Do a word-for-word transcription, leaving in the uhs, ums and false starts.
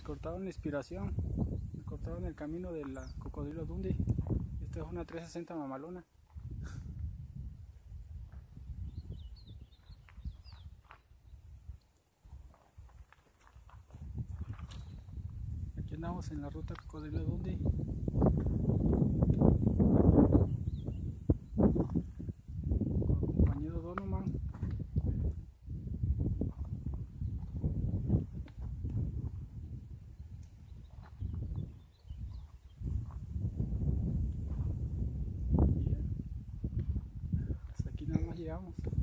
cortaron la inspiración, me cortaron el camino del cocodrilo Dundee. Esta es una trescientos sesenta mamalona. Aquí andamos en la ruta cocodrilo Dundee. Con el compañero Donovan. Hasta aquí nada más llegamos.